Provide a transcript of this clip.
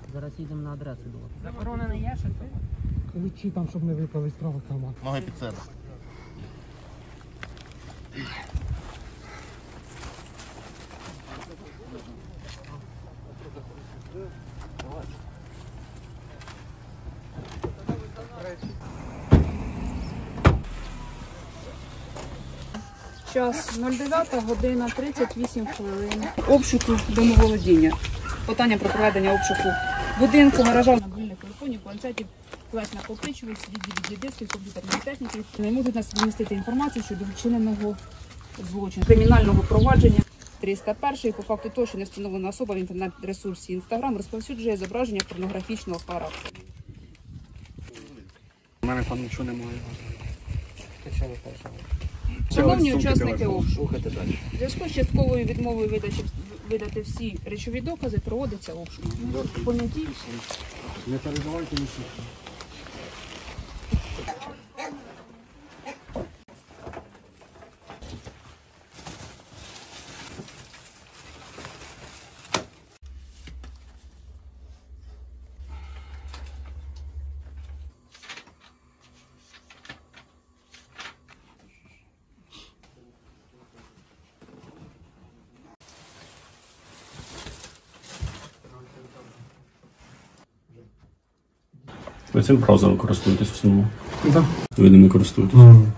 Зараз їдемо на адресу. Заборонений є щось? Ключі там, щоб не випали з правого кармана. Ноги під себе. Час 09 година 38 хвилин. Обшуку домоволодіння. Питання про проведення обшуку будинку, гаража, мобільних телефонів, планшетів, флеш накопичувач, DVD-дисків, комп'ютерної техніки. Не можуть нас вмістити інформацію щодо вчиненого злочину. Кримінального провадження 301 по факту того, що не встановлена особа в інтернет-ресурсі Instagram розповсюджує зображення порнографічного характеру. У мене там нічого немає. Шановні учасники обшуку, в зв'язку з частковою відмовою видати всі речові докази, проводиться обшук. Поняті? Не передавайте нічого. Ви цим браузером користуєтесь в основному? Так. Ви ними користуєтесь?